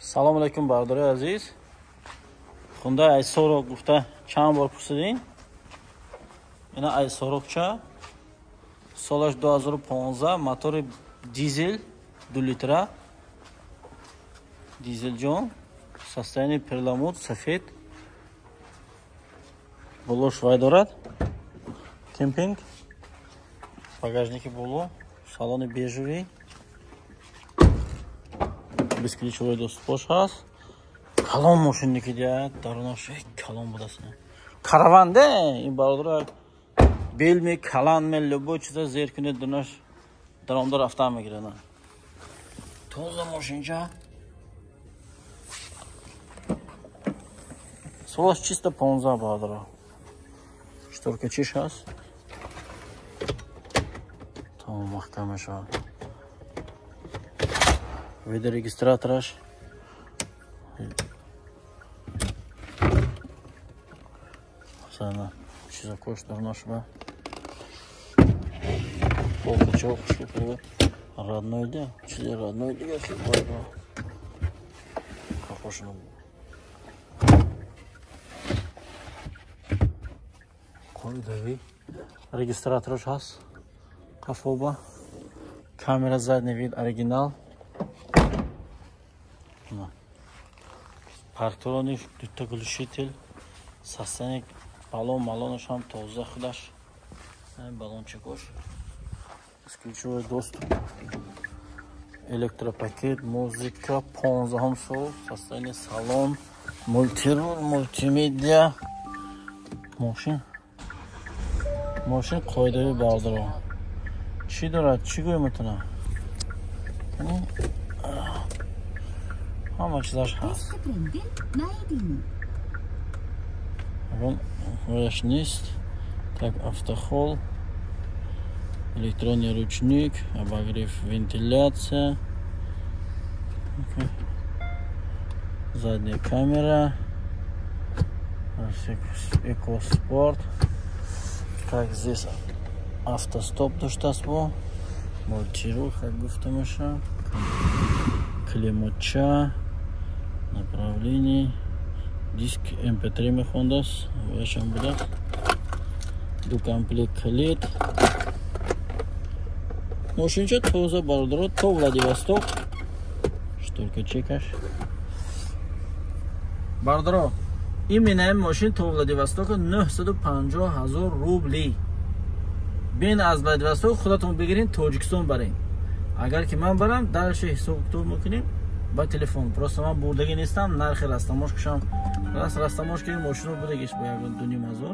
Салом алейкум бардори азиз. Хунда айсоро гуфта чанд бор пурсидин. Ина айсорокча солаш 2015 мотори дизель 2 литра. Дизель ҷон, состояние перламутр, сафед. Боло швай дорад. Кемпинг. Багажники боло, салони бежевый. Бесключевой доступ ҳаст. Калон мошинники дия, дарунаш калон будасин. Караван де, ин бародара бел ме калан ме любой чиза зер кунед дунаш даромда рафта мегирана. Тоза мошинча. Солаш чисто 15 бародара. Шторка чиш ҳаст. Тамом маҳкам мешавад. Видео регистратораш чиза кош дарнашба полкачок шупры родной да чизе родной дига шупры похожно койдави регистратораш ҳаст кафоба камера задний вид оригинал. Паркторони дута глушитель, состояние баллон малонаш ҳам тоза худаш. Баллончикош. Ключевой доступ. Электропакет, музыка, 15 сол, состояние салон, мультируль, мультимедиа. Машин қоидави бардоро. Чӣ дорад? Чӣ гӯй метавонам? Hamma чизаш ҳаст. Ручнист, так автохол, электронный ручник, обогрев, вентиляция, задняя камера, экоспорт. Так здесь автостоп доштаст бо, мультируль, как гуфтамаша, климатча. Направление, диск MP3 мехондас, вашам будет, до комплект колет. Машинча тоза бардоро, то Владивосток, шторка чекаш. Бардоро, именно машин то Владивостока 950,000 рубли. Бин аз Владивосток худатон бигирин Тоҷикистон барин. Агар ки ман барам, дальше ҳисоб китоб мекунем. Ба телефон. Просто ман бурдаги нестам, нархи растамош кушам. Растамош ки мошино будагиш ба 1,5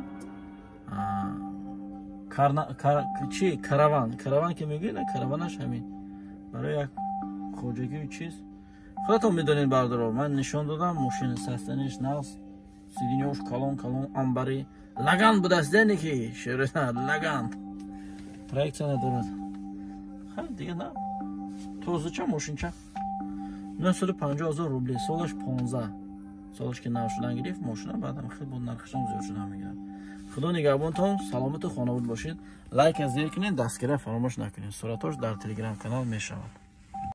миллион. Караван ки мегӯяд, караванаш ҳамин. Барои як хоҷагӣ чиз. Худатон медонед бардоро. Ман нишон додам, мошин состояниеш нав. Сидинёш калон амбари. Лаган будааст дени ки шерина лаган. Проекция надорад. Ха, дига на. Тозача мошинча. 950,000 рубли, солаш 15. Солаш ки нав шудан гирифт мошина, баъдам хеле бо нархашам зиёд шудан мегирад. Худо нигаҳбонтон, саломату хонавод бошед. Лайк аз зер кунед, дастгирӣ фаромӯш накунед. Суратош дар телеграм канал мешавад.